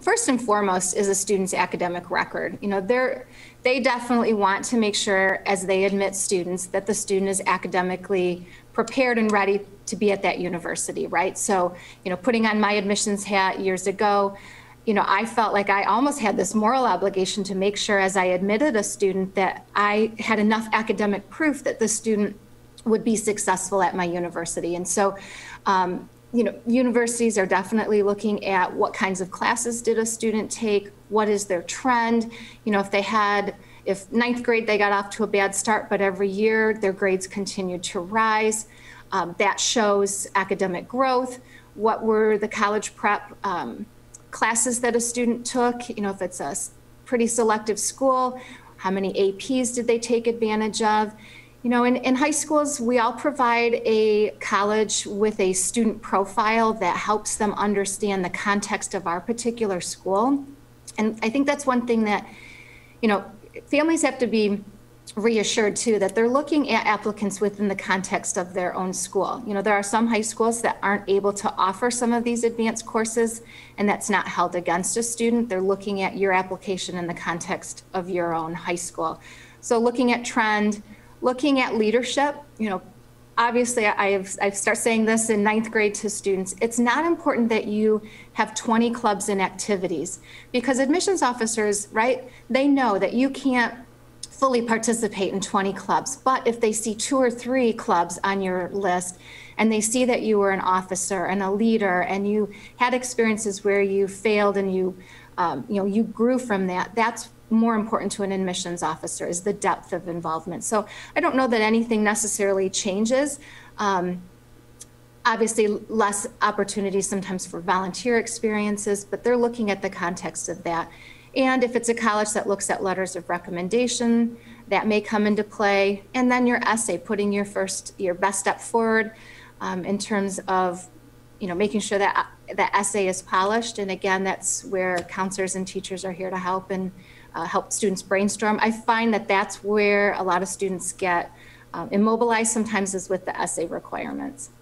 first and foremost is a student's academic record. You know, they definitely want to make sure as they admit students that the student is academically prepared and ready to be at that university, right? So, you know, putting on my admissions hat years ago, you know, I felt like I almost had this moral obligation to make sure as I admitted a student that I had enough academic proof that the student would be successful at my university. And so, you know, universities are definitely looking at what kinds of classes did a student take, what is their trend. You know, if ninth grade they got off to a bad start, but every year their grades continued to rise, that shows academic growth. What were the college prep classes that a student took? You know, if it's a pretty selective school, how many APs did they take advantage of? You know, in high schools, we all provide a college with a student profile that helps them understand the context of our particular school. And I think that's one thing that, you know, families have to be reassured too, that they're looking at applicants within the context of their own school. You know, there are some high schools that aren't able to offer some of these advanced courses, and that's not held against a student. They're looking at your application in the context of your own high school. So looking at trend, looking at leadership, you know, obviously I start saying this in ninth grade to students, it's not important that you have 20 clubs and activities, because admissions officers, right, they know that you can't fully participate in 20 clubs, but if they see 2 or 3 clubs on your list and they see that you were an officer and a leader and you had experiences where you failed and you know, you grew from that, that's more important to an admissions officer, is the depth of involvement. So I don't know that anything necessarily changes. Obviously less opportunities sometimes for volunteer experiences, but they're looking at the context of that. And if it's a college that looks at letters of recommendation, that may come into play. And then your essay, putting your best step forward in terms of, you know, making sure that that essay is polished. And again, that's where counselors and teachers are here to help and help students brainstorm. I find that that's where a lot of students get immobilized sometimes, is with the essay requirements.